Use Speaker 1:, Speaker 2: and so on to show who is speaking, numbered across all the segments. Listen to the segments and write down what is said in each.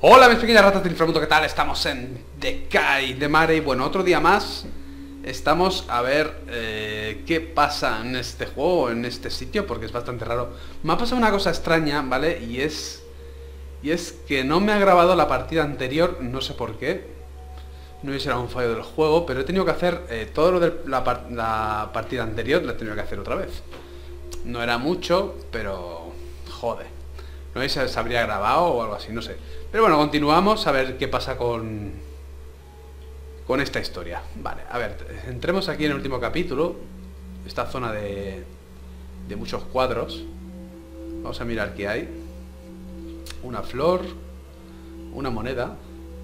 Speaker 1: Hola mis pequeñas ratas del inframundo, ¿qué tal? Estamos en Decay de Mare y bueno, otro día más. Estamos a ver qué pasa en este juego, en este sitio, porque es bastante raro. Me ha pasado una cosa extraña, ¿vale? Y es que no me ha grabado la partida anterior, no sé por qué. No sé si era un fallo del juego, pero he tenido que hacer todo lo de la partida anterior, lo he tenido que hacer otra vez. No era mucho, pero joder. No sé si se habría grabado o algo así, no sé. Pero bueno, continuamos a ver qué pasa con esta historia. Vale, a ver, entremos aquí en el último capítulo. Esta zona de muchos cuadros. Vamos a mirar qué hay. Una flor. Una moneda.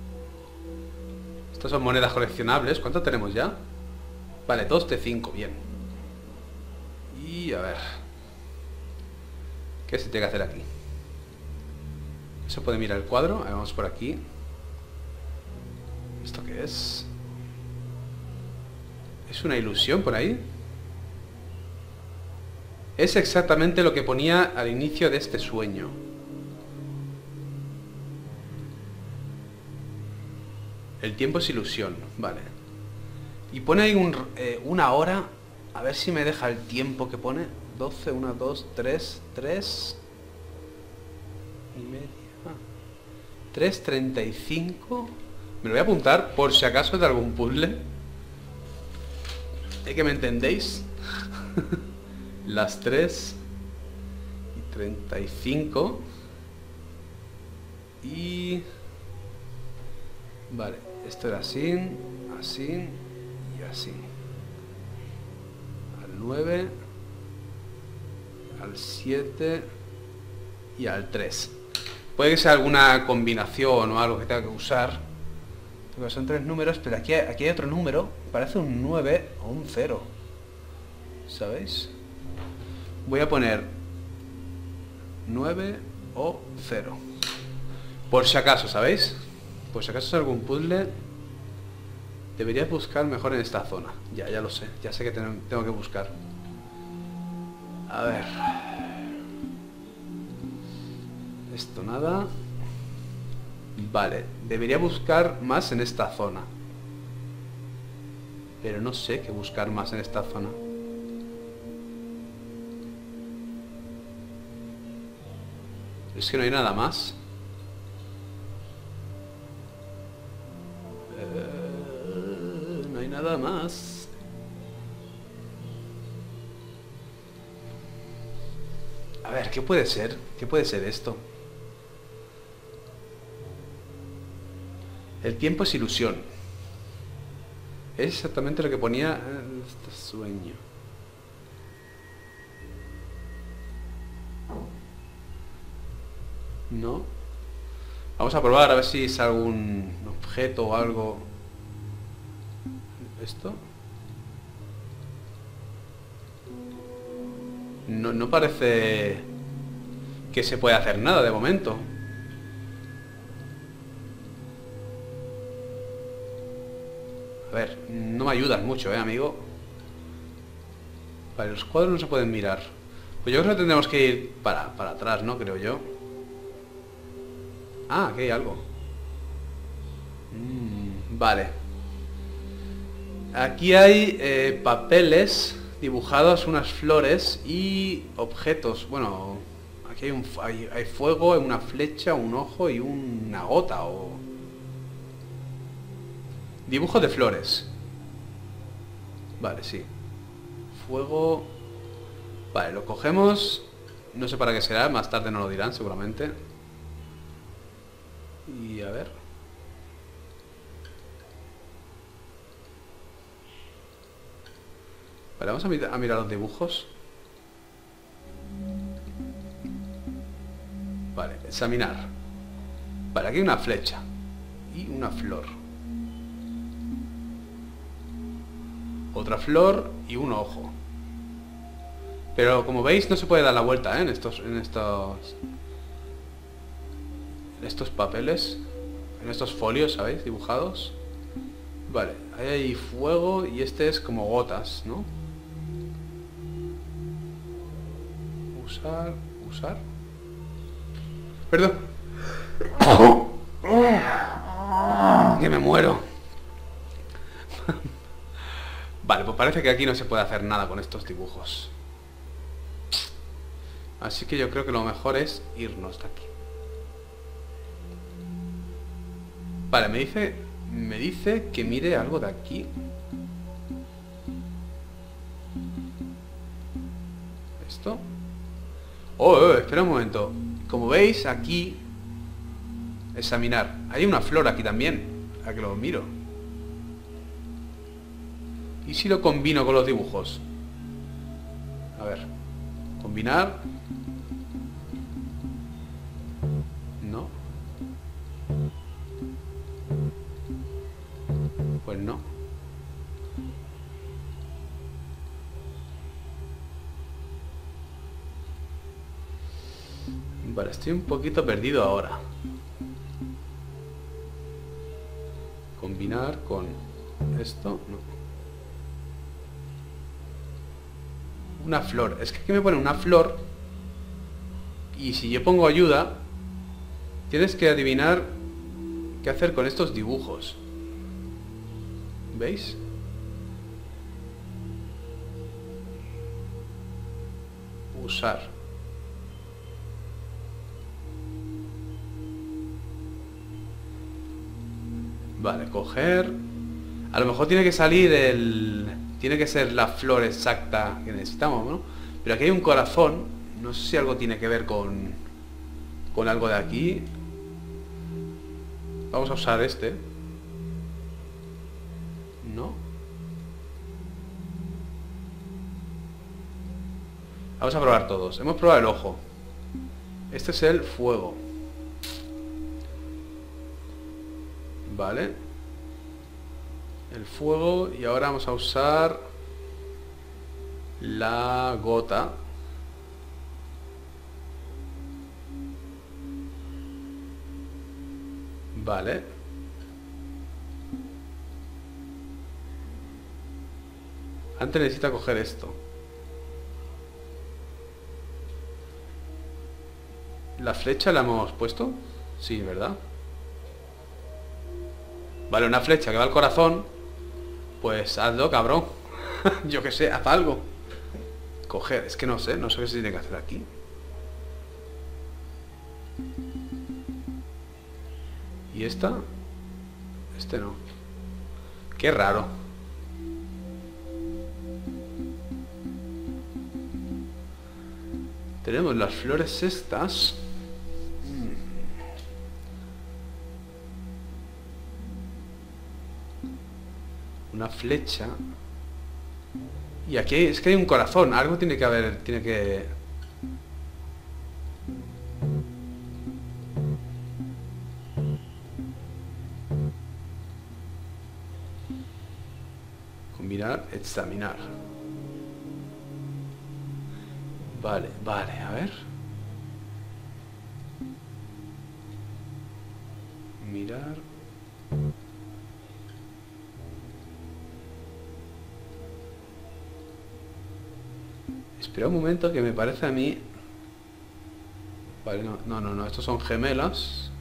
Speaker 1: Estas son monedas coleccionables. ¿Cuánto tenemos ya? Vale, 2 de 5, bien. Y a ver, ¿qué se tiene que hacer aquí? ¿Se puede mirar el cuadro? Ahí vamos por aquí. ¿Esto qué es? ¿Es una ilusión por ahí? Es exactamente lo que ponía al inicio de este sueño. El tiempo es ilusión, vale. Y pone ahí una hora. A ver si me deja el tiempo que pone. 12, 1, 2, 3, 3 y media. 3:35. Me lo voy a apuntar por si acaso es de algún puzzle. ¿Es que me entendéis? Las 3:35. Y... vale, esto era así, así y así. Al 9, al 7 y al 3. Puede que sea alguna combinación o algo que tenga que usar. Porque son 3 números, pero aquí hay otro número. Parece un 9 o un 0. ¿Sabéis? Voy a poner 9 o 0. Por si acaso, ¿sabéis? Por si acaso es algún puzzle. Deberías buscar mejor en esta zona. Ya lo sé. Ya sé que tengo que buscar. A ver. Esto nada. Vale, debería buscar más en esta zona. Pero no sé qué buscar más en esta zona. Es que no hay nada más. No hay nada más. A ver, ¿qué puede ser? ¿Qué puede ser esto? El tiempo es ilusión. Es exactamente lo que ponía en este sueño. No. Vamos a probar a ver si es algún objeto o algo. ¿Esto? No parece que se pueda hacer nada de momento. A ver, no me ayudas mucho, amigo. Vale, los cuadros no se pueden mirar. Pues yo creo que tendremos que ir para atrás, ¿no? Creo yo. Ah, aquí hay algo. Vale. Aquí hay papeles dibujados, unas flores y objetos. Bueno, aquí hay fuego, hay una flecha, un ojo y una gota o... dibujo de flores. Vale, sí. Fuego. Vale, lo cogemos. No sé para qué será, más tarde nos lo dirán seguramente. Y a ver. Vale, vamos a mirar los dibujos. Vale, examinar. Vale, aquí hay una flecha y una flor. Otra flor y un ojo. Pero como veis no se puede dar la vuelta, ¿eh? en estos papeles, en estos folios, ¿sabéis? Dibujados. Vale, ahí hay fuego y este es como gotas, ¿no? Usar. Perdón. Que me muero. Vale, pues parece que aquí no se puede hacer nada con estos dibujos. Así que yo creo que lo mejor es irnos de aquí. Vale, me dice que mire algo de aquí. ¿Esto? Espera un momento. Como veis, aquí... Examinar. Hay una flor aquí también. A que lo miro. ¿Y si lo combino con los dibujos? A ver. Combinar. No. Pues no. Vale, estoy un poquito perdido ahora. Combinar con esto, no. Una flor. Es que aquí me pone una flor. Y si yo pongo ayuda, tienes que adivinar qué hacer con estos dibujos. ¿Veis? Usar. Vale, coger. A lo mejor tiene que salir el... Tiene que ser la flor exacta que necesitamos, ¿no? Pero aquí hay un corazón. No sé si algo tiene que ver con algo de aquí. Vamos a usar este. No. Vamos a probar todos. Hemos probado el ojo. Este es el fuego. Vale. El fuego. Y ahora vamos a usar la gota. Vale. Antes necesita coger esto. ¿La flecha la hemos puesto? Sí, ¿verdad? Vale, una flecha que va al corazón. Pues hazlo, cabrón. Yo qué sé, haz algo. Coger, es que no sé qué se tiene que hacer aquí. ¿Y esta? Este no. Qué raro. Tenemos las flores estas. Una flecha. Y aquí es que hay un corazón. Algo tiene que haber. Tiene que... Combinar, examinar. Vale, vale, a ver. Mirar. Espera un momento que me parece a mí... Vale, no, estos son gemelas.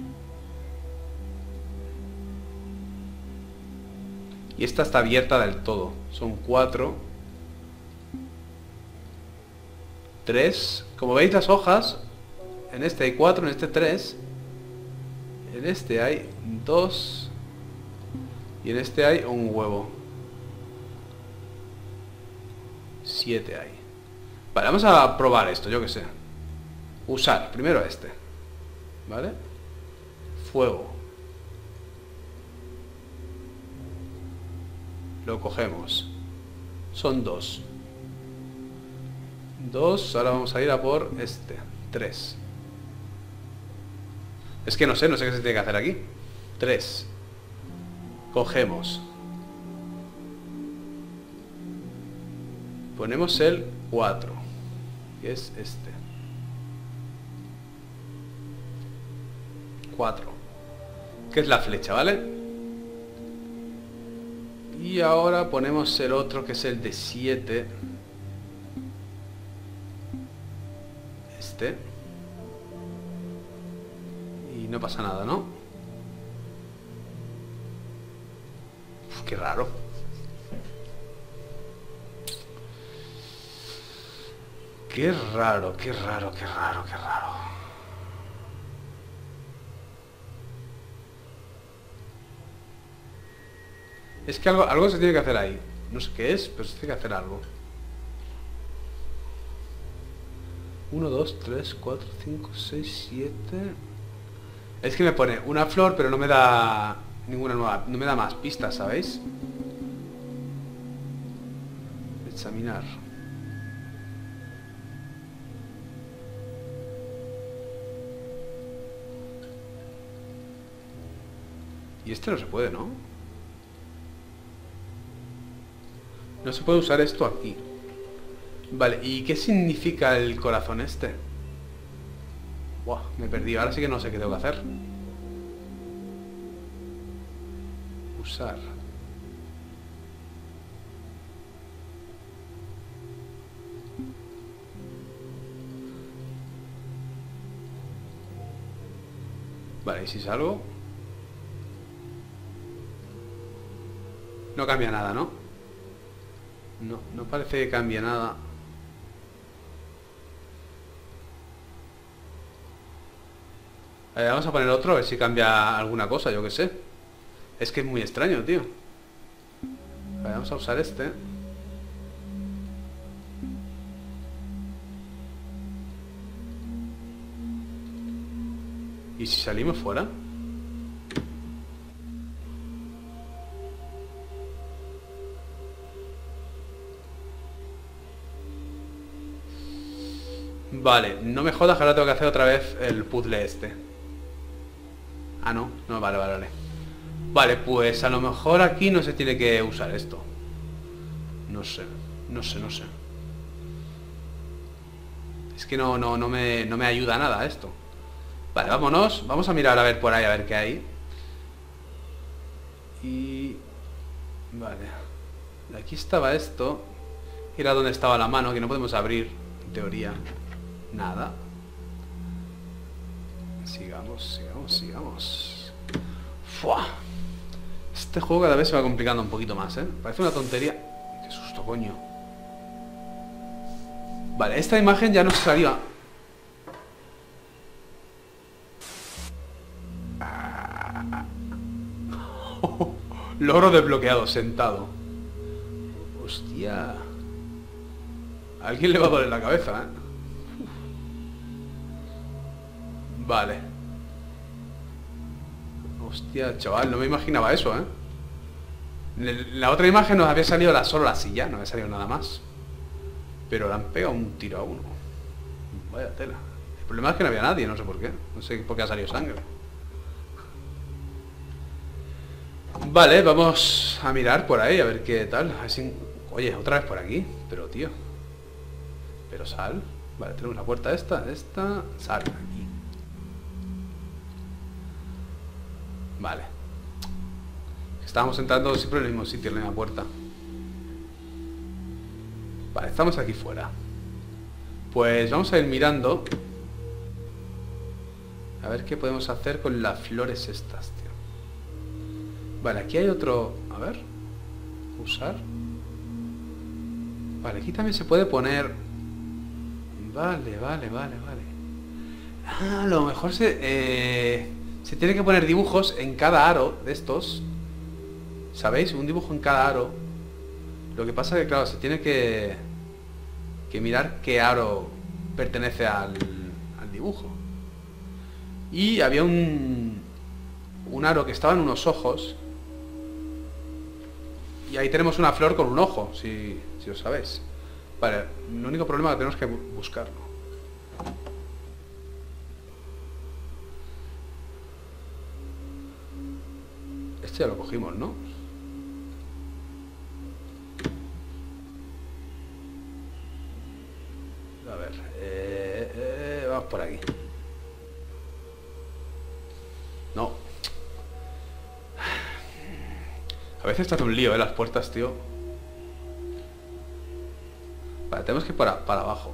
Speaker 1: Y esta está abierta del todo. Son 4. 3. Como veis las hojas, en este hay 4, en este 3. En este hay 2. Y en este hay un huevo. 7 hay. Vale, vamos a probar esto, yo que sé. Usar, primero este. ¿Vale? Fuego. Lo cogemos. Son 2. 2, ahora vamos a ir a por este. 3. Es que no sé qué se tiene que hacer aquí. 3. Cogemos. Ponemos el 4, que es este. 4. Que es la flecha, ¿vale? Y ahora ponemos el otro, que es el de 7. Este. Y no pasa nada, ¿no? Qué raro. Qué raro, qué raro, qué raro, qué raro. Es que algo se tiene que hacer ahí. No sé qué es, pero se tiene que hacer algo. 1, 2, 3, 4, 5, 6, 7... Es que me pone una flor, pero no me da ninguna nueva... No me da más pistas, ¿sabéis? Examinar. Y este no se puede, ¿no? No se puede usar esto aquí. Vale, ¿y qué significa el corazón este? Buah, me he perdido. Ahora sí que no sé qué tengo que hacer. Usar. Vale, ¿y si salgo? No cambia nada, ¿no? No, no parece que cambie nada. Vamos a poner otro, a ver si cambia alguna cosa, yo que sé. Es que es muy extraño, tío. Vamos a usar este. ¿Y si salimos fuera? Vale, no me jodas que ahora tengo que hacer otra vez el puzzle este. Ah, no, no, vale, vale, vale. Vale, pues a lo mejor aquí no se tiene que usar esto. No sé, no sé, no sé. Es que no me ayuda a nada esto. Vale, vámonos. Vamos a mirar a ver por ahí, a ver qué hay. Y... Vale. Aquí estaba esto. Era donde estaba la mano, que no podemos abrir, en teoría. Nada. Sigamos, sigamos, sigamos. ¡Fua! Este juego cada vez se va complicando un poquito más, ¿eh? Parece una tontería. ¡Qué susto, coño! Vale, esta imagen ya nos salió. Logro desbloqueado, sentado. Hostia. A alguien le va a doler la cabeza, ¿eh? Vale. Hostia, chaval, no me imaginaba eso, ¿eh? La otra imagen nos había salido solo la silla, no había salido nada más. Pero le han pegado un tiro a uno. Vaya tela. El problema es que no había nadie, no sé por qué. No sé por qué ha salido sangre. Vale, vamos a mirar por ahí, a ver qué tal. A ver si... Oye, otra vez por aquí. Pero, tío. Pero sal. Vale, tenemos la puerta esta. Sal aquí. Vale. Estábamos entrando siempre en el mismo sitio, en la misma puerta. Vale, estamos aquí fuera. Pues vamos a ir mirando. A ver qué podemos hacer con las flores estas, tío. Vale, aquí hay otro... A ver. Usar. Vale, aquí también se puede poner... Vale, vale, vale, vale. Ah, a lo mejor se tiene que poner dibujos en cada aro de estos. ¿Sabéis? Un dibujo en cada aro. Lo que pasa es que, claro, se tiene que mirar qué aro pertenece al dibujo. Y había un aro que estaba en unos ojos. Y ahí tenemos una flor con un ojo, si lo sabéis. Vale, el único problema es que tenemos que buscarlo. Este ya lo cogimos, ¿no? A ver, vamos por aquí. No. A veces está un lío, las puertas, tío. Vale, tenemos que ir para abajo.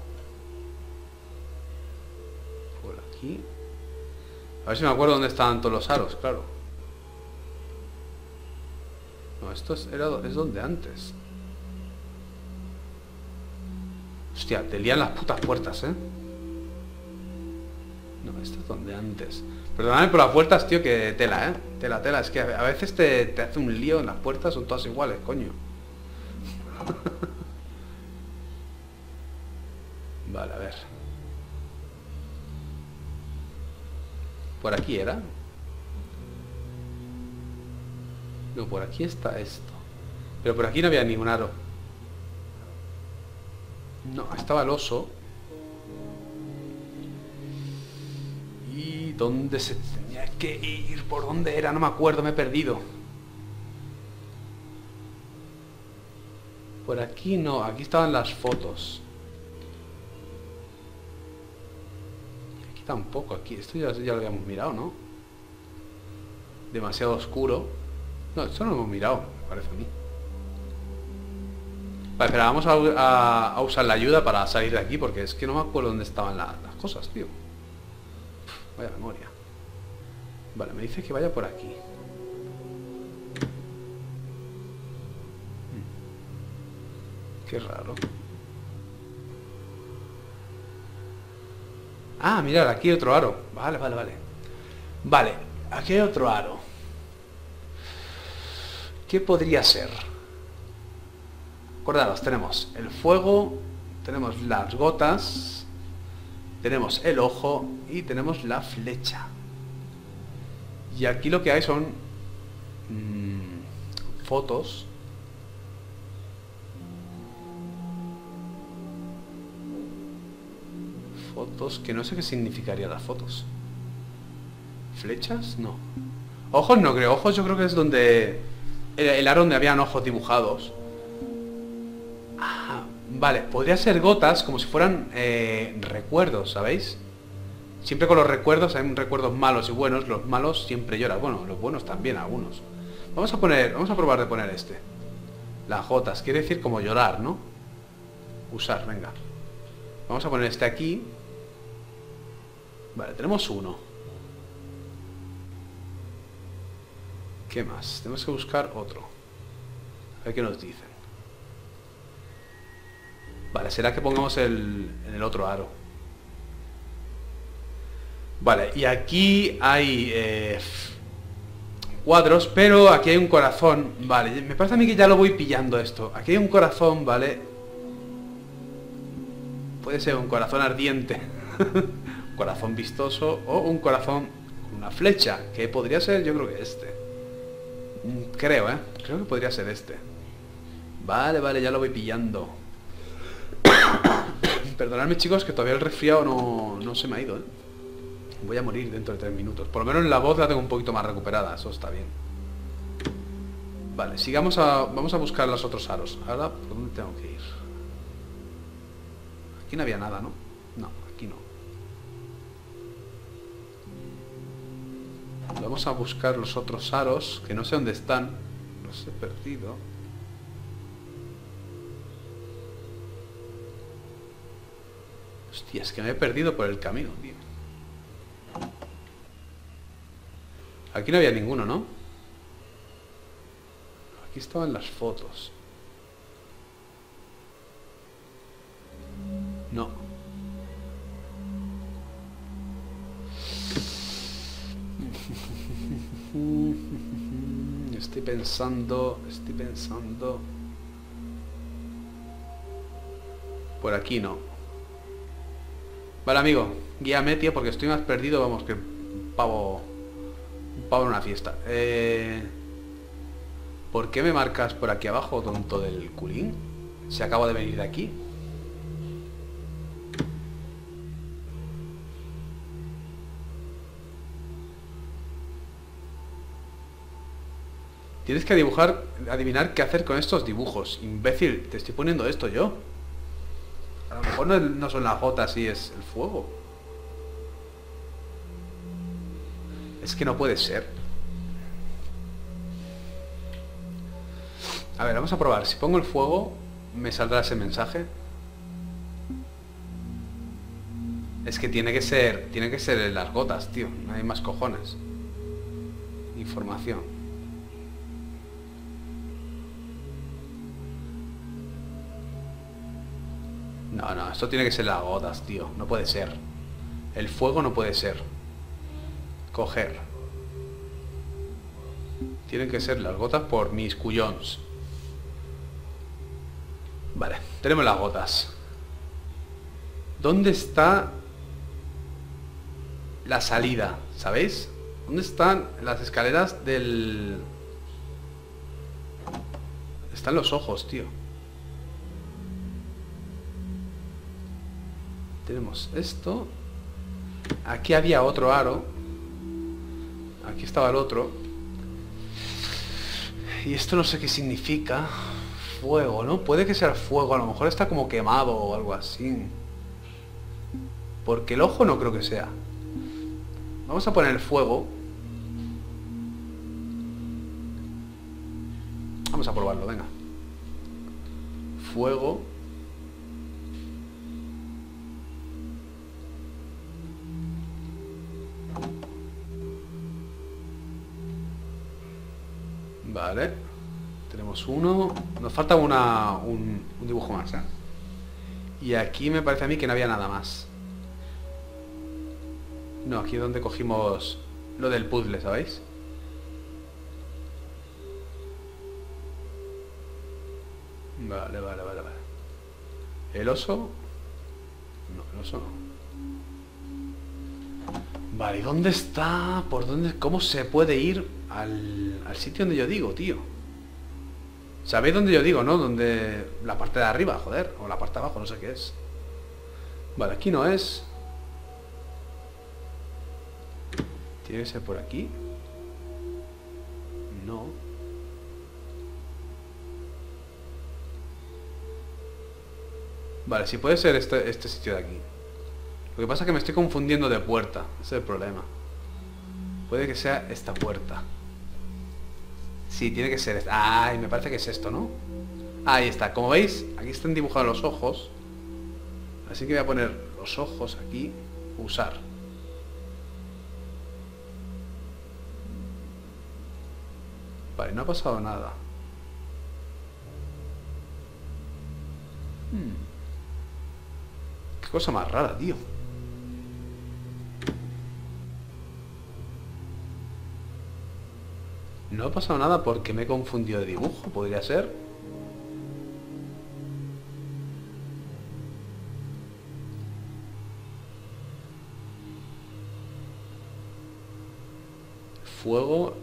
Speaker 1: Por aquí. A ver si me acuerdo dónde estaban todos los aros, claro. No, esto es donde antes. Hostia, te lían las putas puertas, ¿eh? No, esto es donde antes. Perdóname por las puertas, tío, que tela, ¿eh? Tela. Es que a veces te hace un lío en las puertas, son todas iguales, coño. Vale, a ver. ¿Por aquí era? No, por aquí está esto. Pero por aquí no había ningún aro. No, estaba el oso. ¿Y dónde se tenía que ir? ¿Por dónde era? No me acuerdo, me he perdido. Por aquí no, aquí estaban las fotos. Aquí tampoco, aquí. Esto ya lo habíamos mirado, ¿no? Demasiado oscuro. No, esto no lo hemos mirado, me parece a mí. Vale, pero vamos a usar la ayuda para salir de aquí, porque es que no me acuerdo dónde estaban las cosas, tío. Vaya memoria. Vale, me dice que vaya por aquí. Qué raro. Ah, mirad, aquí hay otro aro. Vale. Vale, aquí hay otro aro. ¿Qué podría ser? Acordaros, tenemos el fuego, tenemos las gotas, tenemos el ojo y tenemos la flecha. Y aquí lo que hay son fotos. Fotos que no sé qué significarían las fotos. ¿Flechas? No. Ojos no creo. Ojos yo creo que es donde... El aro donde habían ojos dibujados. Ah, vale. Podría ser gotas como si fueran recuerdos, ¿sabéis? Siempre con los recuerdos hay recuerdos malos y buenos. Los malos siempre lloran. Bueno, los buenos también, algunos. Vamos a probar de poner este. Las gotas. Quiere decir como llorar, ¿no? Usar, venga. Vamos a poner este aquí. Vale, tenemos uno. ¿Qué más? Tenemos que buscar otro. A ver qué nos dicen. Vale, será que pongamos en el otro aro. Vale, y aquí hay cuadros, pero aquí hay un corazón. Vale, me parece a mí que ya lo voy pillando esto. Aquí hay un corazón, ¿vale? Puede ser un corazón ardiente. Un corazón vistoso o un corazón con una flecha, que podría ser, yo creo que este. Creo que podría ser este. Vale, ya lo voy pillando. Perdonadme, chicos, que todavía el resfriado no se me ha ido, Voy a morir dentro de 3 minutos. Por lo menos la voz la tengo un poquito más recuperada, eso está bien. Vale, vamos a buscar los otros aros. Ahora, ¿por dónde tengo que ir? Aquí no había nada, ¿no? No, aquí no. Vamos a buscar los otros aros, que no sé dónde están. Los he perdido. Hostia, es que me he perdido por el camino, tío. Aquí no había ninguno, ¿no? Aquí estaban las fotos. No. Estoy pensando... Por aquí no. Vale, amigo, guíame, tío, porque estoy más perdido, vamos, que un pavo en una fiesta. ¿Por qué me marcas por aquí abajo, tonto del culín? Si acabo de venir de aquí. Tienes que adivinar qué hacer con estos dibujos. Imbécil, te estoy poniendo esto yo. A lo mejor no son las gotas, sí es el fuego. Es que no puede ser. A ver, vamos a probar. Si pongo el fuego, ¿me saldrá ese mensaje? Es que tiene que ser las gotas, tío. No hay más cojones. Información. esto tiene que ser las gotas, tío. No puede ser. El fuego no puede ser. Coger. Tienen que ser las gotas por mis cuyons. Vale, tenemos las gotas. ¿Dónde está la salida? ¿Sabéis? ¿Dónde están las escaleras del...? Están los ojos, tío. Tenemos esto. Aquí había otro aro. Aquí estaba el otro. Y esto no sé qué significa. Fuego, ¿no? Puede que sea fuego. A lo mejor está como quemado o algo así. Porque el ojo no creo que sea. Vamos a poner el fuego. Vamos a probarlo, venga. Fuego. Vale. Tenemos uno. Nos falta un dibujo más, ¿eh? Y aquí me parece a mí que no había nada más. No, aquí es donde cogimos lo del puzzle, ¿sabéis? Vale. ¿El oso? No, el oso no. Vale, ¿y dónde está? ¿Por dónde? ¿Cómo se puede ir al sitio donde yo digo, tío? ¿Sabéis dónde yo digo, no? Donde... La parte de arriba, joder. O la parte de abajo, no sé qué es. Vale, aquí no es. Tiene que ser por aquí. No. Vale, sí puede ser este sitio de aquí. Lo que pasa es que me estoy confundiendo de puerta. Ese es el problema. Puede que sea esta puerta. Sí, tiene que ser esta. Ay, me parece que es esto, ¿no? Ahí está. Como veis, aquí están dibujados los ojos. Así que voy a poner los ojos aquí. Usar. Vale, no ha pasado nada. Qué cosa más rara, tío. No ha pasado nada porque me he confundido de dibujo, podría ser. Fuego.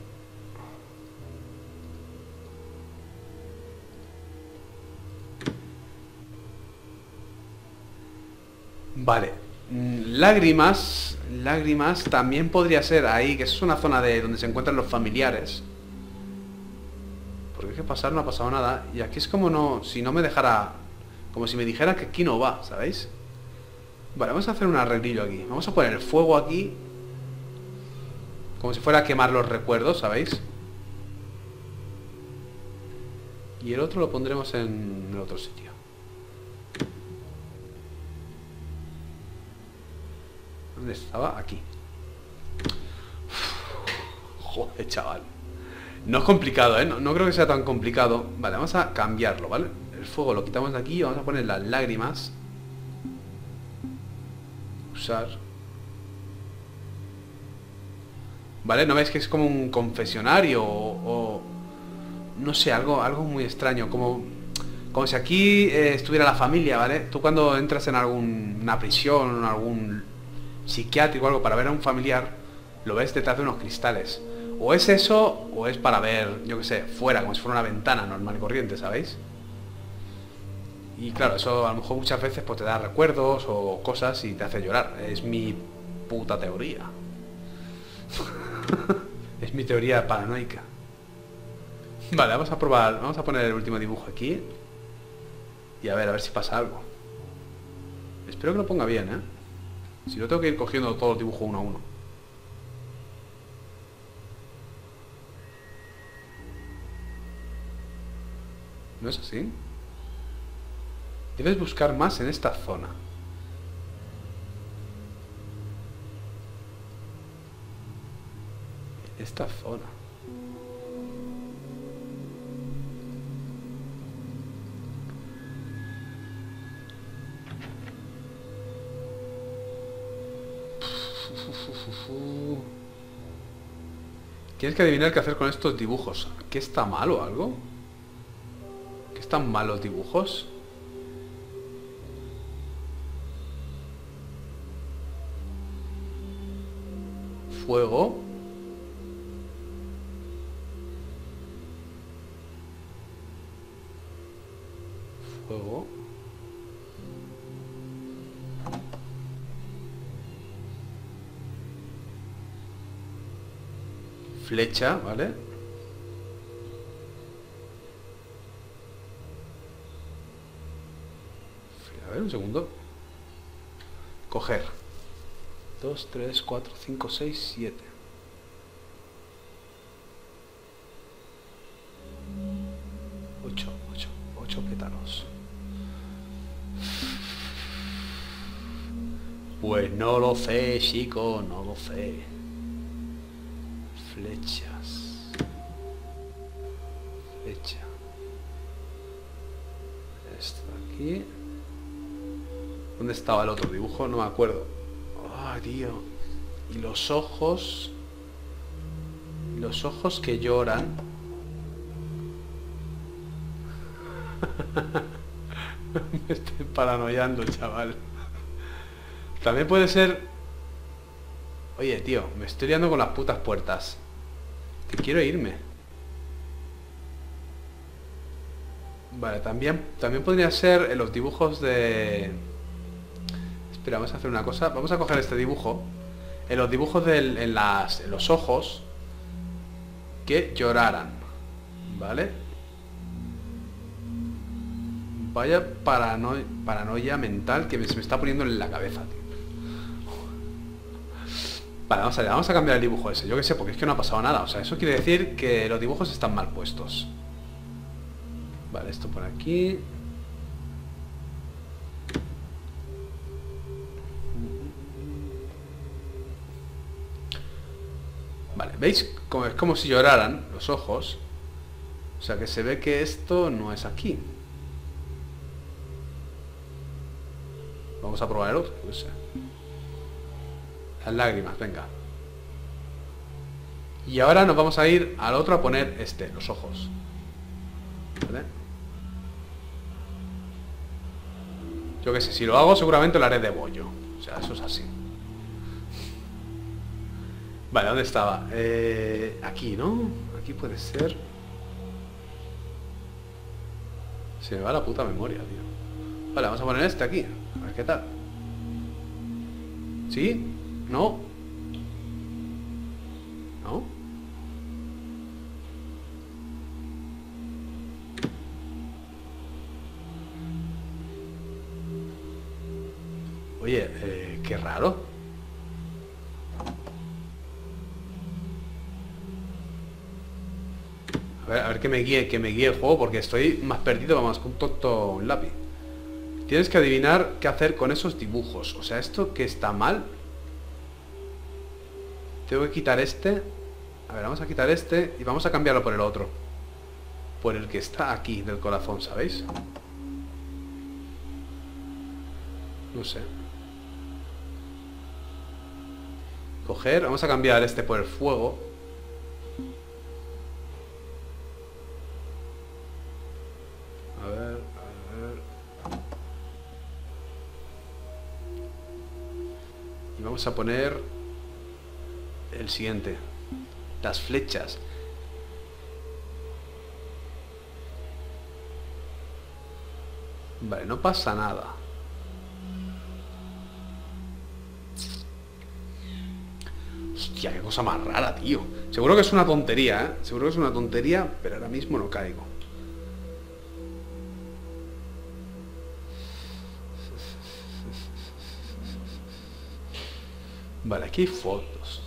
Speaker 1: Vale. Lágrimas. Lágrimas también podría ser ahí, que es una zona de donde se encuentran los familiares. Porque es que pasar no ha pasado nada. Y aquí es como no... Si no me dejara... Como si me dijera que aquí no va, ¿sabéis? Vale, vamos a hacer un arreglillo aquí. Vamos a poner el fuego aquí. Como si fuera a quemar los recuerdos, ¿sabéis? Y el otro lo pondremos en el otro sitio. ¿Dónde estaba? Aquí. Joder, chaval. No es complicado, ¿eh? No creo que sea tan complicado. Vale, vamos a cambiarlo, ¿vale? El fuego lo quitamos de aquí y vamos a poner las lágrimas. Usar. ¿Vale? ¿No veis que es como un confesionario o no sé, algo muy extraño? Como si aquí estuviera la familia, ¿vale? Tú cuando entras en alguna prisión o algún psiquiátrico o algo para ver a un familiar, lo ves detrás de unos cristales. O es eso, o es para ver, yo qué sé, fuera, como si fuera una ventana normal y corriente, ¿sabéis? Y claro, eso a lo mejor muchas veces pues te da recuerdos o cosas y te hace llorar. Es mi puta teoría. Es mi teoría paranoica. Vale, vamos a probar, vamos a poner el último dibujo aquí. Y a ver si pasa algo. Espero que lo ponga bien, ¿eh? Si no, tengo que ir cogiendo todos los dibujos uno a uno. ¿No es así? Debes buscar más en esta zona. Esta zona. Tienes que adivinar qué hacer con estos dibujos. ¿Qué está mal o algo? ¿Qué están mal los dibujos? Fuego. Fuego. Flecha, ¿vale? A ver, un segundo. Coger. 2, 3, 4, 5, 6, 7. Ocho pétalos. Pues no lo sé, chico, no lo sé. Flechas. Flecha. Esto aquí. ¿Dónde estaba el otro dibujo? No me acuerdo. Ay, tío. Y los ojos. Los ojos que lloran. Me estoy paranoiando, chaval. También puede ser... Oye, tío, me estoy liando con las putas puertas. Que quiero irme. Vale, también podría ser en los dibujos de... Espera, vamos a hacer una cosa. Vamos a coger este dibujo. En los dibujos en los ojos que lloraran. ¿Vale? Vaya paranoia mental que se me está poniendo en la cabeza, tío. Vale, vamos a cambiar el dibujo ese. Yo qué sé, porque es que no ha pasado nada. O sea, eso quiere decir que los dibujos están mal puestos. Vale, esto por aquí. Vale, ¿veis? Es como si lloraran los ojos. O sea que se ve que esto no es aquí. Vamos a probar el otro, no sé. Las lágrimas, venga. Y ahora nos vamos a ir al otro a poner los ojos. ¿Vale? Yo qué sé, si lo hago seguramente lo haré de bollo. O sea, eso es así. Vale, ¿dónde estaba? Aquí, ¿no? Aquí puede ser. Se me va la puta memoria, tío. Vale, vamos a poner este aquí. A ver qué tal. ¿Sí? ¿No? ¿No? Oye, qué raro. A ver que me guíe el juego, porque estoy más perdido, vamos, con un tonto un lápiz. Tienes que adivinar qué hacer con esos dibujos. O sea, esto que está mal. Tengo que quitar este. A ver, vamos a quitar este y vamos a cambiarlo por el otro. Por el que está aquí, del corazón, ¿sabéis? No sé. Coger, vamos a cambiar este por el fuego. A ver. Y vamos a poner el siguiente. Las flechas. Vale, no pasa nada. Hostia, qué cosa más rara, tío. Seguro que es una tontería, ¿eh? Seguro que es una tontería, pero ahora mismo no caigo. Vale, aquí hay fotos.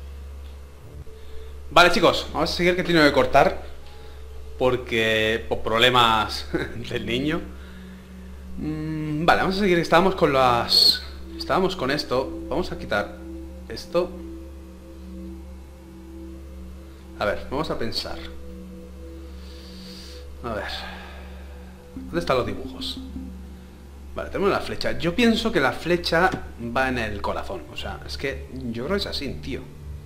Speaker 1: Vale, chicos, vamos a seguir, que tengo que cortar porque por problemas del niño. Vale, vamos a seguir. Estábamos con esto. Vamos a quitar esto. A ver, vamos a pensar. A ver, ¿dónde están los dibujos? Vale, tenemos la flecha. Yo pienso que la flecha va en el corazón. O sea, es que yo creo que es así, tío.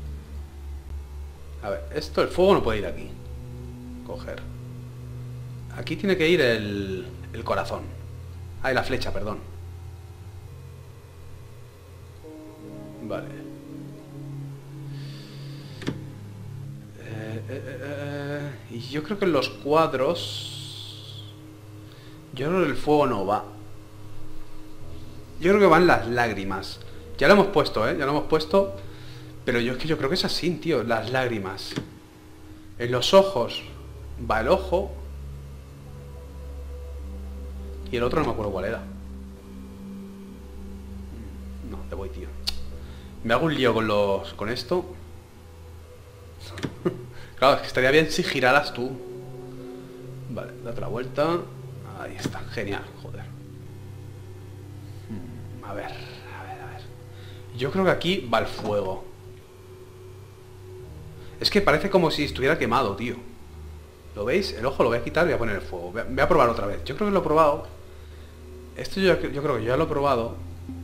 Speaker 1: A ver, esto, el fuego no puede ir aquí. Coger. Aquí tiene que ir el corazón. Ah, y la flecha, perdón. Vale. Y yo creo que en los cuadros... Yo creo que el fuego no va. Yo creo que van las lágrimas. Ya lo hemos puesto, ¿eh? Ya lo hemos puesto. Pero yo es que yo creo que es así, tío. Las lágrimas. En los ojos va el ojo. Y el otro no me acuerdo cuál era. No, te voy, tío. Me hago un lío con esto. Claro, es que estaría bien si giraras tú. Vale, date la vuelta. Ahí está, genial, joder. A ver. Yo creo que aquí va el fuego. Es que parece como si estuviera quemado, tío. ¿Lo veis? El ojo lo voy a quitar y voy a poner el fuego. Voy a probar otra vez. Yo creo que lo he probado. Esto yo creo que ya lo he probado.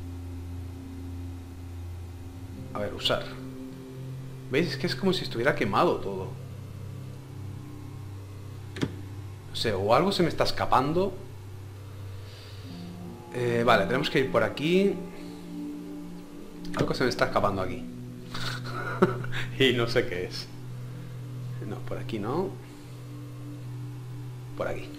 Speaker 1: A ver, usar. ¿Veis? Es que es como si estuviera quemado todo. No sé, o algo se me está escapando. Vale, tenemos que ir por aquí. Algo se me está escapando aquí. Y no sé qué es. No, por aquí no. Por aquí.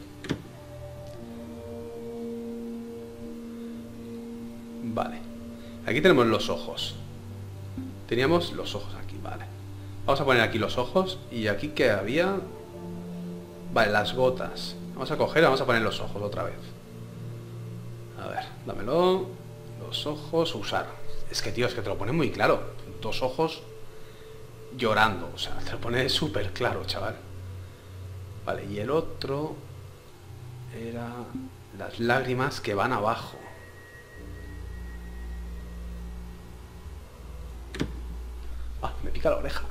Speaker 1: Vale. Aquí tenemos los ojos. Teníamos los ojos aquí, vale. Vamos a poner aquí los ojos. Y aquí que había... Vale, las gotas. Vamos a coger y vamos a poner los ojos otra vez. A ver, dámelo. Los ojos, usar. Es que, tío, es que te lo pone muy claro. Dos ojos llorando. O sea, te lo pone súper claro, chaval. Vale, y el otro... Era... Las lágrimas que van abajo. Ah, me pica la oreja.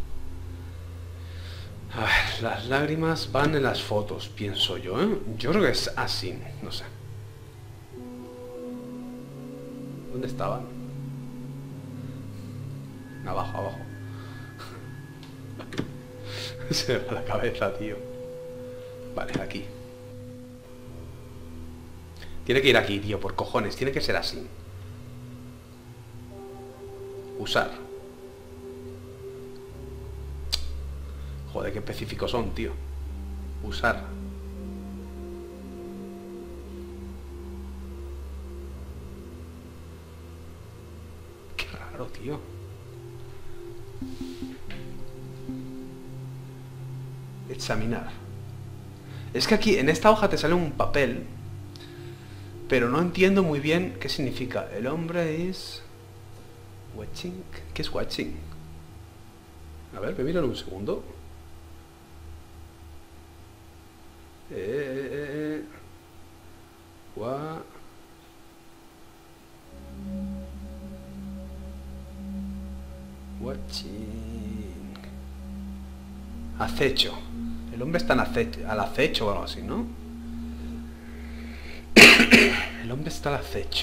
Speaker 1: A ver, las lágrimas van en las fotos, pienso yo, ¿eh? Yo creo que es así, no sé. ¿Dónde estaban? Abajo, abajo. Se me va la cabeza, tío. Vale, aquí. Tiene que ir aquí, tío, por cojones. Tiene que ser así. Usar. Joder, qué específicos son, tío. Usar. Qué raro, tío. Examinar. Es que aquí, en esta hoja te sale un papel, pero no entiendo muy bien qué significa. El hombre es... Watching. ¿Qué es watching? A ver, míralo un segundo. Watching. Acecho. El hombre está al acecho o algo así, ¿no? El hombre está al acecho.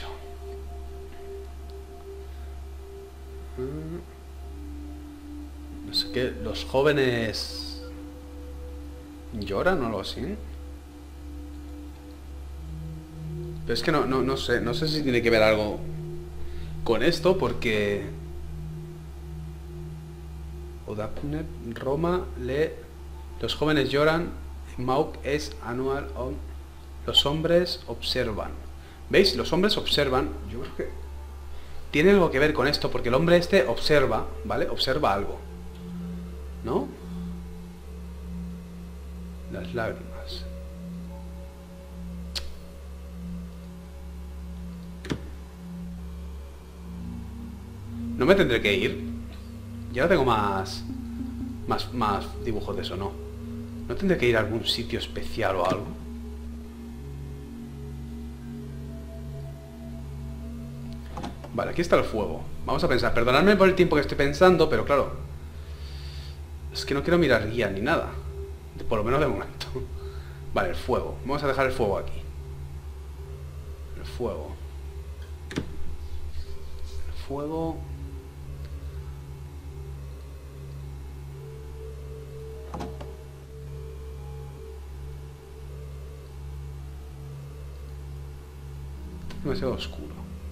Speaker 1: No sé qué. Los jóvenes lloran o algo así. Pero es que no sé. No sé si tiene que ver algo con esto porque... Odapner, Roma, los jóvenes lloran. Mauk es anual on. Los hombres observan. ¿Veis? Los hombres observan. Yo creo que tiene algo que ver con esto, porque el hombre este observa, ¿vale? Observa algo, ¿no? Las lágrimas. No me tendré que ir. Ya no tengo más dibujos de eso, ¿no? ¿No tendré que ir a algún sitio especial o algo? Vale, aquí está el fuego. Vamos a pensar. Perdonadme por el tiempo que estoy pensando, pero claro, es que no quiero mirar guía ni nada. Por lo menos de momento. Vale, el fuego. Vamos a dejar el fuego aquí. El fuego. Fuego. Demasiado oscuro.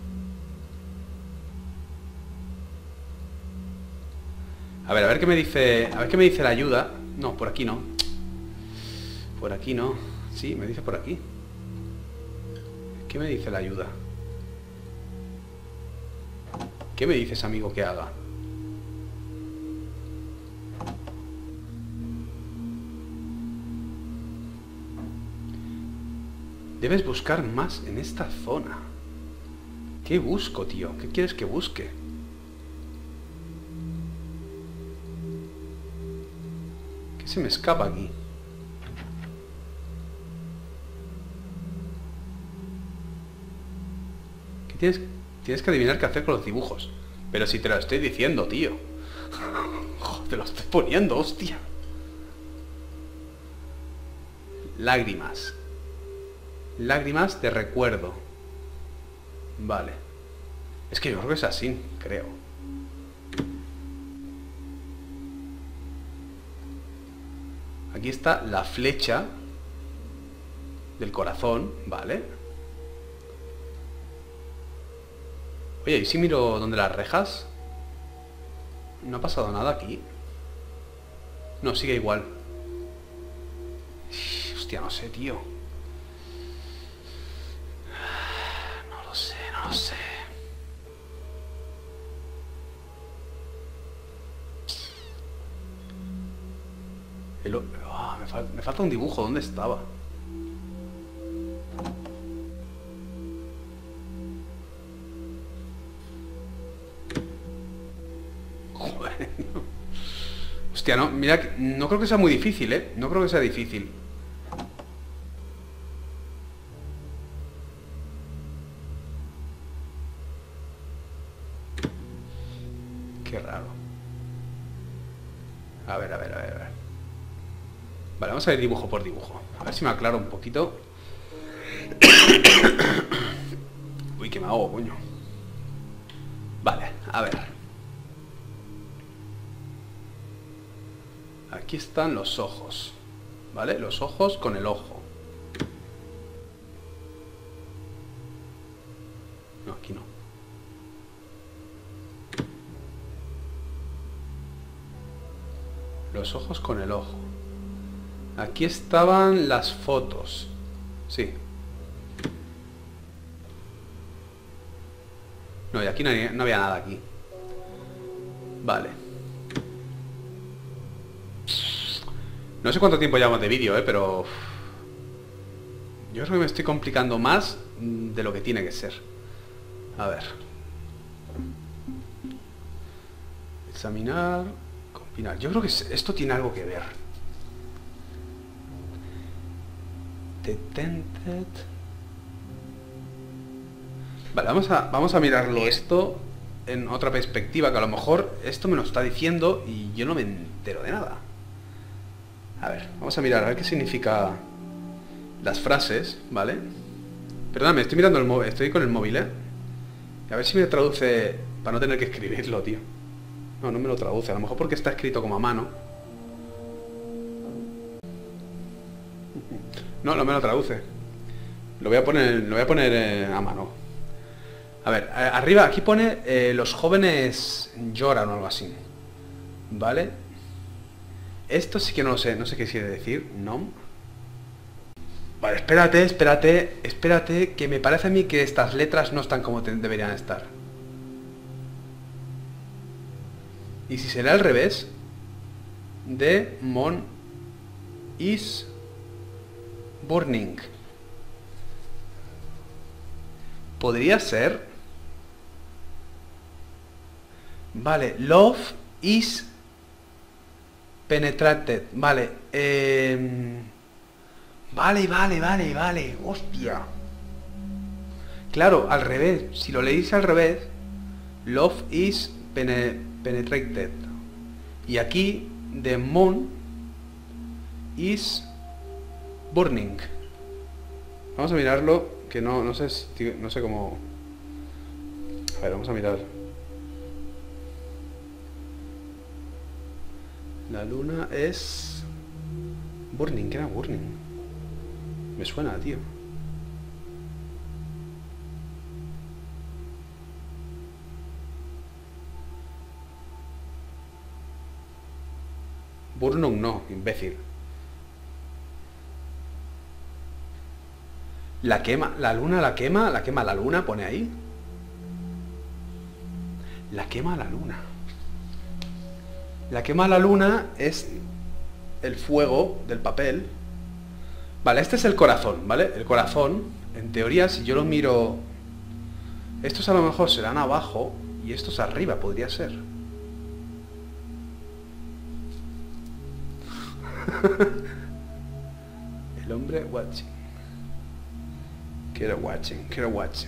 Speaker 1: A ver qué me dice. A ver qué me dice la ayuda. No, por aquí no. Por aquí no. Sí, me dice por aquí. ¿Qué me dice la ayuda? ¿Qué me dices, amigo, que haga? Debes buscar más en esta zona. ¿Qué busco, tío? ¿Qué quieres que busque? ¿Qué se me escapa aquí? ¿Qué tienes que adivinar qué hacer con los dibujos? Pero si te lo estoy diciendo, tío. Te lo estoy poniendo, hostia. Lágrimas. Lágrimas de recuerdo. Vale. Es que yo creo que es así, creo. Aquí está la flecha del corazón, vale. Oye, ¿y si miro donde las rejas? No ha pasado nada aquí. No, sigue igual. Hostia, no sé, tío. No lo sé, no lo sé. Me falta un dibujo. ¿Dónde estaba? Joder. Hostia, no, mira, no creo que sea muy difícil, ¿eh? No creo que sea difícil. Qué raro. A ver. Vale, vamos a ir dibujo por dibujo. A ver si me aclaro un poquito. Uy, que me ahogo, coño. Vale, a ver. Aquí están los ojos. ¿Vale? Los ojos con el ojo. No, aquí no. Los ojos con el ojo. Aquí estaban las fotos. Sí. No, y aquí no había nada aquí. Vale. No sé cuánto tiempo llevamos de vídeo, pero... yo creo que me estoy complicando más de lo que tiene que ser. A ver. Examinar. Compilar. Yo creo que esto tiene algo que ver. Detented. Vale, vamos a mirarlo esto en otra perspectiva, que a lo mejor esto me lo está diciendo y yo no me entero de nada. A ver, vamos a mirar, a ver qué significa las frases, ¿vale? Perdóname, estoy mirando el móvil, estoy con el móvil, ¿eh? A ver si me traduce para no tener que escribirlo, tío. No, no me lo traduce, a lo mejor porque está escrito como a mano. No, no me lo traduce. Lo voy a poner a mano. A ver, arriba aquí pone los jóvenes lloran o algo así. ¿Vale? Esto sí que no lo sé, no sé qué quiere decir. No. Vale, espérate, que me parece a mí que estas letras no están como deberían estar. ¿Y si será al revés? Demon is burning. Podría ser. Vale, love is penetrated. Vale, vale. Hostia. Claro, al revés. Si lo leéis al revés, love is penetrated. Y aquí, the moon is burning. Vamos a mirarlo Que no sé no sé cómo... A ver, vamos a mirar. La luna es... Burning, ¿qué era Burning? Me suena, tío. Burnung no, imbécil. La quema, la luna la quema la luna, pone ahí. La quema la luna. La quema la luna es el fuego del papel. Vale, este es el corazón, ¿vale? El corazón, en teoría, si yo lo miro... Estos a lo mejor serán abajo y estos arriba, podría ser. El hombre watching. Quiero watching, quiero watching.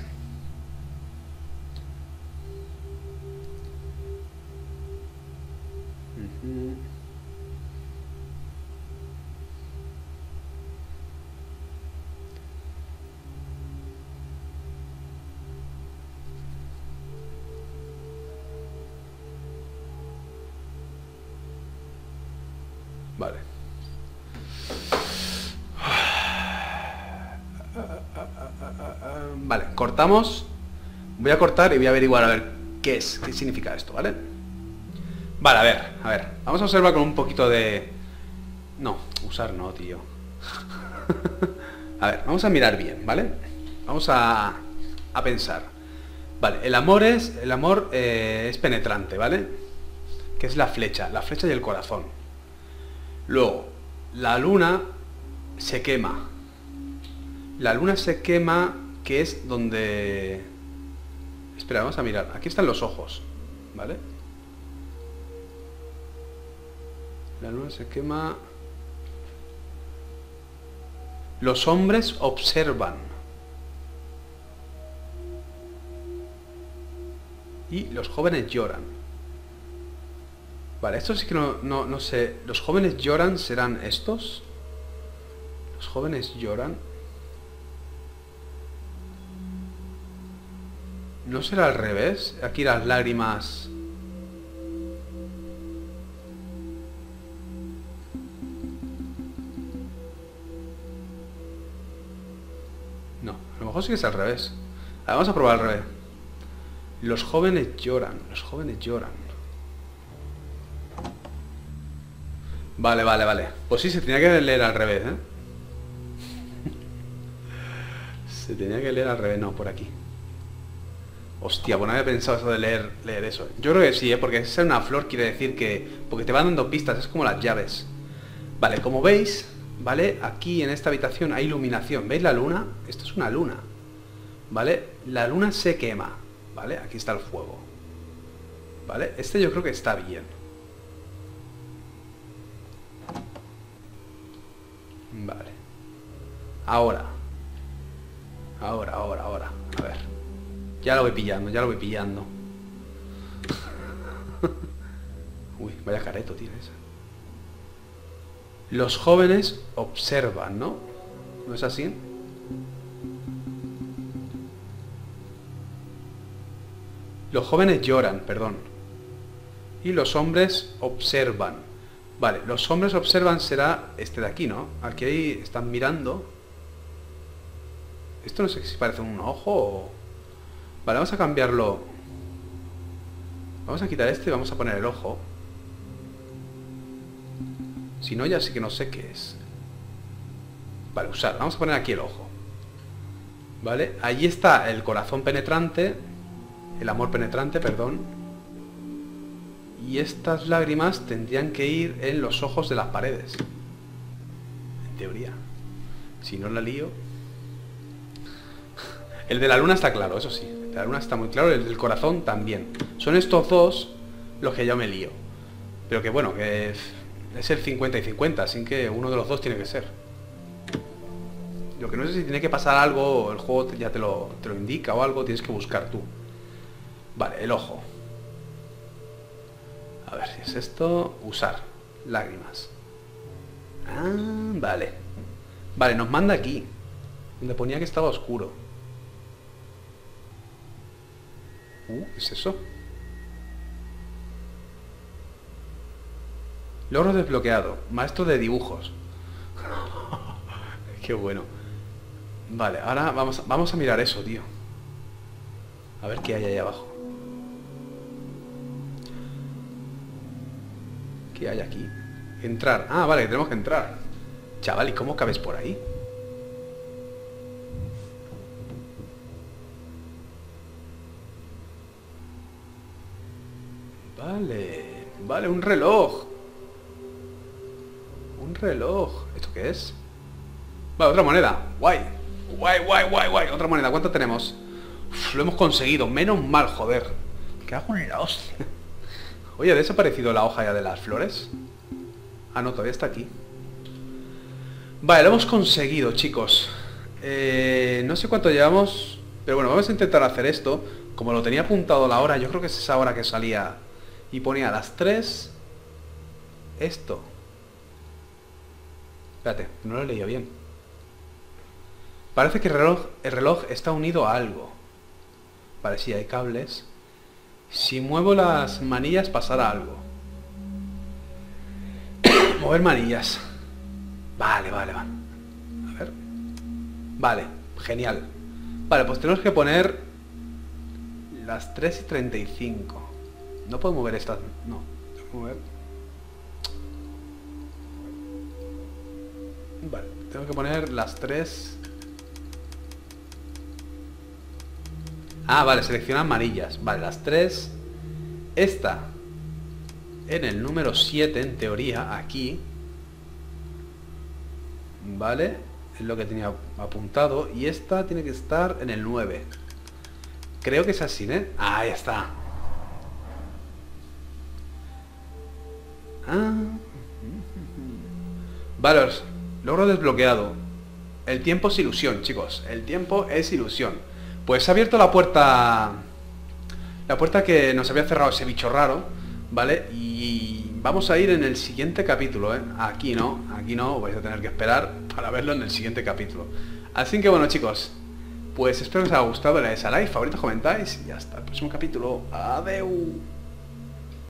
Speaker 1: Vale. Vale, cortamos. Voy a cortar y voy a averiguar a ver qué significa esto, ¿vale? Vale, a ver. Vamos a observar con un poquito de... No, usar no, tío. A ver, vamos a mirar bien, ¿vale? Vamos a pensar. Vale, el amor es penetrante, ¿vale? Que es la flecha y el corazón. Luego, la luna se quema. La luna se quema, que es donde... Espera, vamos a mirar. Aquí están los ojos, ¿vale? La luna se quema... Los hombres observan. Y los jóvenes lloran. Vale, esto sí que no sé. ¿Los jóvenes lloran serán estos? Los jóvenes lloran. ¿No será al revés? Aquí las lágrimas... No, a lo mejor sí que es al revés. Vamos a probar al revés. Los jóvenes lloran, los jóvenes lloran. Vale. Pues sí, se tenía que leer al revés, ¿eh? Se tenía que leer al revés, no, por aquí. Hostia, pues no había pensado eso de leer eso. Yo creo que sí, ¿eh? Porque ser una flor quiere decir que... Porque te van dando pistas, es como las llaves. Vale, como veis, ¿vale? Aquí en esta habitación hay iluminación. ¿Veis la luna? Esto es una luna, ¿vale? La luna se quema, ¿vale? Aquí está el fuego, ¿vale? Este yo creo que está bien. Vale. Ahora. A ver. Ya lo voy pillando. Uy, vaya careto tiene esa. Los jóvenes observan, ¿no? ¿No es así? Los jóvenes lloran, perdón. Y los hombres observan. Vale, los hombres observan será este de aquí, ¿no? Aquí ahí están mirando. Esto no sé si parece un ojo o... Vale, vamos a cambiarlo. Vamos a quitar este y vamos a poner el ojo. Si no, ya sí que no sé qué es. Vale, usar. Vamos a poner aquí el ojo. Vale, allí está el corazón penetrante. El amor penetrante, perdón. Y estas lágrimas tendrían que ir en los ojos de las paredes. En teoría. Si no la lío... El de la luna está claro, eso sí. El de la luna está muy claro, el del corazón también. Son estos dos los que yo me lío. Pero que bueno, que es el 50 y 50, así que uno de los dos tiene que ser. Lo que no sé si tiene que pasar algo, el juego ya te lo indica o algo, tienes que buscar tú. Vale, el ojo. A ver si es esto. Usar. Lágrimas. Ah, vale. Vale, nos manda aquí, donde ponía que estaba oscuro. ¿Qué es eso? Logro desbloqueado. Maestro de dibujos. Qué bueno. Vale, ahora vamos a mirar eso, tío. A ver qué hay ahí abajo. ¿Qué hay aquí? Entrar. Ah, vale, que tenemos que entrar. Chaval, ¿y cómo cabes por ahí? Vale. Vale, un reloj. Un reloj. ¿Esto qué es? Vale, otra moneda. Guay. Guay, guay, guay, guay. Otra moneda. ¿Cuánto tenemos? Uf, lo hemos conseguido. Menos mal, joder. ¿Qué hago en la hostia? Oye, ¿ha desaparecido la hoja ya de las flores? Ah, no, todavía está aquí. Vale, lo hemos conseguido, chicos. No sé cuánto llevamos, pero bueno, vamos a intentar hacer esto. Como lo tenía apuntado la hora, yo creo que es esa hora que salía y ponía las 3. Esto. Espérate, no lo he leído bien. Parece que el reloj está unido a algo. Vale, sí, hay cables. Si muevo las manillas pasará algo. Mover manillas. Vale, vale, vale. A ver. Vale, genial. Vale, pues tenemos que poner las 3:35. No puedo mover estas. No, tengo que mover. Vale, tengo que poner las 3. Ah, vale, selecciona amarillas. Vale, las 3. Esta en el número 7, en teoría, aquí. Vale, es lo que tenía apuntado. Y esta tiene que estar en el 9. Creo que es así, ¿eh? Ah, ya está. Ah. Vale, logro desbloqueado. El tiempo es ilusión, chicos. El tiempo es ilusión. Pues se ha abierto la puerta. La puerta que nos había cerrado ese bicho raro. ¿Vale? Y vamos a ir en el siguiente capítulo, ¿eh? Aquí no, vais a tener que esperar para verlo en el siguiente capítulo. Así que bueno, chicos, pues espero que os haya gustado, le dais a like, favoritos, comentáis y hasta el próximo capítulo. Adeu.